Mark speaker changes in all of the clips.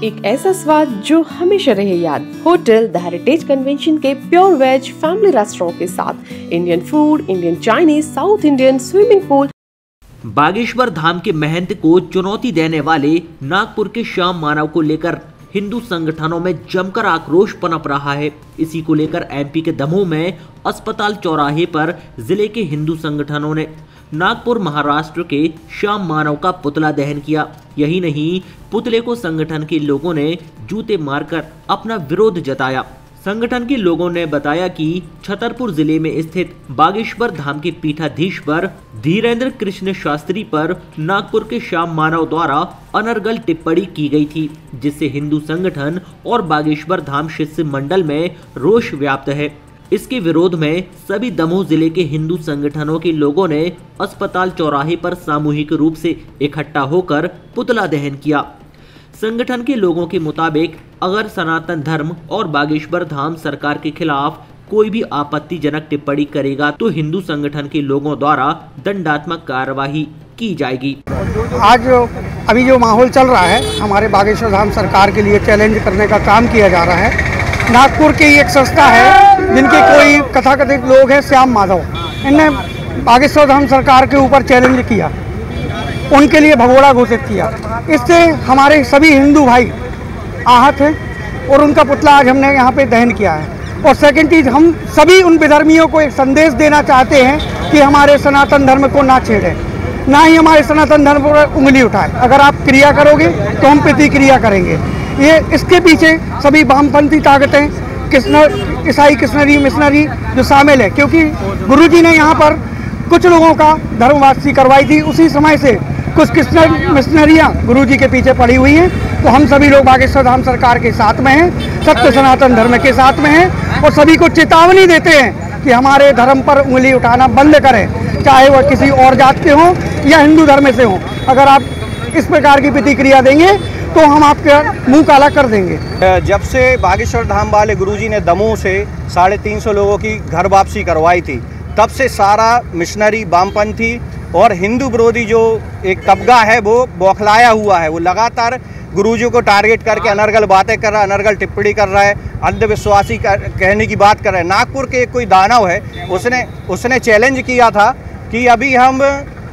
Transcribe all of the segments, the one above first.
Speaker 1: एक ऐसा स्वाद जो हमेशा रहे याद। होटल द हेरिटेज कन्वेंशन के प्योर वेज फैमिली रेस्टोरेंट के साथ Indian food, Indian Chinese, south Indian, swimming pool.
Speaker 2: Bageshwar Dham के महंत को चुनौती देने वाले नागपुर के श्याम मानव को लेकर हिंदू संगठनों में जमकर आक्रोश पनप रहा है। इसी को लेकर एमपी के दमोह में अस्पताल चौराहे पर जिले के हिंदू संगठनों ने नागपुर महाराष्ट्र के श्याम मानव का पुतला दहन किया। यही नहीं, पुतले को संगठन के लोगों ने जूते मारकर अपना विरोध जताया। संगठन के लोगों ने बताया कि छतरपुर जिले में स्थित बागेश्वर धाम के पीठाधीश्वर धीरेन्द्र कृष्ण शास्त्री पर नागपुर के श्याम मानव द्वारा अनर्गल टिप्पणी की गई थी, जिससे हिंदू संगठन और बागेश्वर धाम शिष्य मंडल में रोष व्याप्त है। इसके विरोध में सभी दमोह जिले के हिंदू संगठनों के लोगों ने अस्पताल चौराहे पर सामूहिक रूप से इकट्ठा होकर पुतला दहन किया। संगठन के लोगों के मुताबिक अगर सनातन धर्म और बागेश्वर धाम सरकार के खिलाफ कोई भी आपत्तिजनक टिप्पणी करेगा तो हिंदू संगठन के लोगों द्वारा दंडात्मक कार्यवाही की जाएगी।
Speaker 3: आज अभी जो माहौल चल रहा है, हमारे बागेश्वर धाम सरकार के लिए चैलेंज करने का काम किया जा रहा है। नागपुर की एक संस्था है जिनके कोई कथाकथित लोग हैं, श्याम माधव, इनने बागेश्वर धाम सरकार के ऊपर चैलेंज किया, उनके लिए भगोड़ा घोषित किया। इससे हमारे सभी हिंदू भाई आहत हैं और उनका पुतला आज हमने यहाँ पे दहन किया है। और सेकंड चीज़, हम सभी उन विधर्मियों को एक संदेश देना चाहते हैं कि हमारे सनातन धर्म को ना छेड़ें, ना ही हमारे सनातन धर्म पर उंगली उठाएं। अगर आप क्रिया करोगे तो हम प्रतिक्रिया करेंगे। ये इसके पीछे सभी वामपंथी ताकतें, ईसाई कृष्णरी मिशनरी जो शामिल है, क्योंकि गुरुजी ने यहाँ पर कुछ लोगों का धर्म वापसी करवाई थी, उसी समय से कुछ कृष्ण मिशनरियाँ गुरुजी के पीछे पड़ी हुई हैं। तो हम सभी लोग बागेश्वर धाम सरकार के साथ में हैं, सत्य सनातन धर्म के साथ में हैं और सभी को चेतावनी देते हैं कि हमारे धर्म पर उंगली उठाना बंद करें, चाहे वह किसी और जात के हों या हिंदू धर्म से हों। अगर आप इस प्रकार की प्रतिक्रिया देंगे तो हम आपका मुंह काला कर देंगे।
Speaker 4: जब से बागेश्वर धाम वाले गुरुजी ने दमोह से 350 लोगों की घर वापसी करवाई थी, तब से सारा मिशनरी, वामपंथी और हिंदू विरोधी जो एक तबका है वो बौखलाया हुआ है। वो लगातार गुरुजी को टारगेट करके अनर्गल बातें कर रहा है, अनर्गल टिप्पणी कर रहा है, अंधविश्वासी कहने की बात कर रहा है। नागपुर के कोई दानव है, उसने चैलेंज किया था कि अभी हम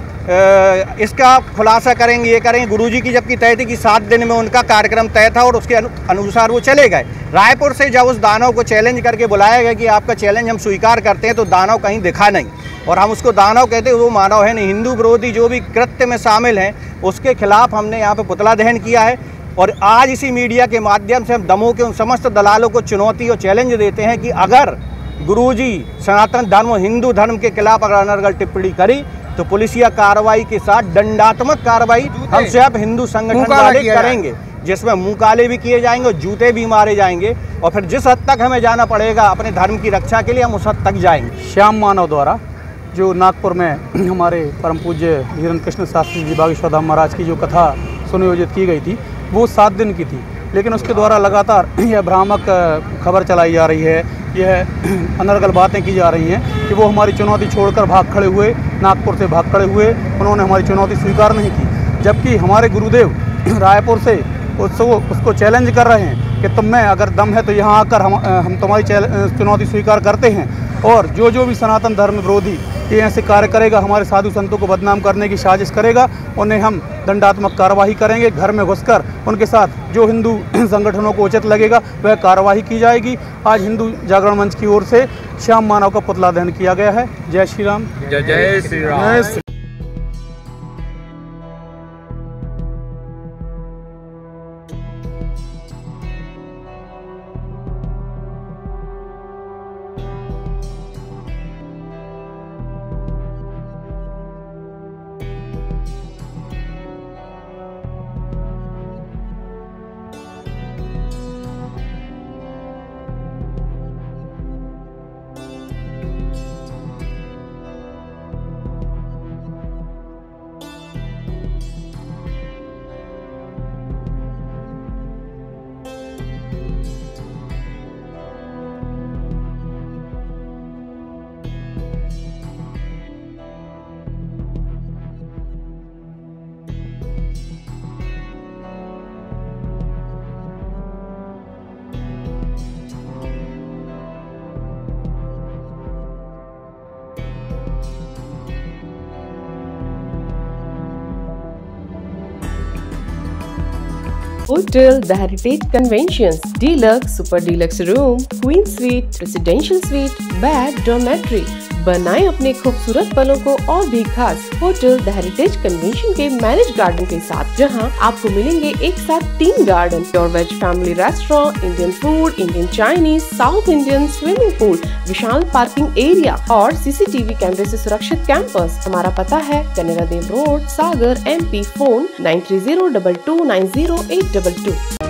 Speaker 4: इसका खुलासा करेंगे, ये करेंगे। गुरुजी की जबकि तय थी कि 7 दिन में उनका कार्यक्रम तय था और उसके अनुसार वो चले गए। रायपुर से जब उस दानव को चैलेंज करके बुलाया गया कि आपका चैलेंज हम स्वीकार करते हैं, तो दानव कहीं दिखा नहीं। और हम उसको दानव कहते हैं, वो मानव है नहीं। हिंदू विरोधी जो भी कृत्य में शामिल हैं, उसके खिलाफ हमने यहाँ पे पुतला दहन किया है। और आज इसी मीडिया के माध्यम से हम दमोह के उन समस्त दलालों को चुनौती और चैलेंज देते हैं कि अगर गुरुजी सनातन धर्म, हिंदू धर्म के खिलाफ अगर अनर्गल टिप्पणी करी तो पुलिसिया कार्रवाई के साथ दंडात्मक कार्रवाई हम सिर्फ हिंदू संगठन वाले करेंगे, जिसमें मुंह काले भी किए जाएंगे और जूते भी मारे जाएंगे। और फिर जिस हद तक हमें जाना पड़ेगा अपने धर्म की रक्षा के लिए, हम उस हद तक जाएंगे।
Speaker 3: श्याम मानव द्वारा जो नागपुर में हमारे परम पूज्य धीरेन्द्र कृष्ण शास्त्री जी बागेश्वर धाम महाराज की जो कथा सुनियोजित की गई थी, वो 7 दिन की थी। लेकिन उसके द्वारा लगातार यह भ्रामक खबर चलाई जा रही है, यह अनर्गल बातें की जा रही हैं कि वो हमारी चुनौती छोड़कर भाग खड़े हुए, नागपुर से भाग खड़े हुए, उन्होंने हमारी चुनौती स्वीकार नहीं की। जबकि हमारे गुरुदेव रायपुर से उसको चैलेंज कर रहे हैं कि तुम में अगर दम है तो यहाँ आकर हम तुम्हारी चुनौती स्वीकार करते हैं। और जो भी सनातन धर्म विरोधी ये ऐसे कार्य करेगा, हमारे साधु संतों को बदनाम करने की साजिश करेगा, उन्हें हम दंडात्मक कार्रवाई करेंगे। घर में घुसकर उनके साथ जो हिंदू संगठनों को उचित लगेगा वह कार्रवाई की जाएगी। आज हिंदू जागरण मंच की ओर से श्याम मानव का पुतला दहन किया गया है। जय श्री राम।
Speaker 4: जय Shri Ram.
Speaker 1: Hotel the heritage convention, deluxe, super deluxe room, queen suite, residential suite, bed, dormitory. बनाएं अपने खूबसूरत पलों को और भी खास होटल द हेरिटेज कन्वेंशन के मैनेज गार्डन के साथ, जहां आपको मिलेंगे एक साथ 3 garden, pure veg family restaurant, Indian food, Indian Chinese, south Indian, swimming pool, विशाल पार्किंग एरिया और सीसीटीवी कैमरे से सुरक्षित कैंपस। हमारा पता है कनेरा देव रोड, सागर, MP। फोन 9302290822।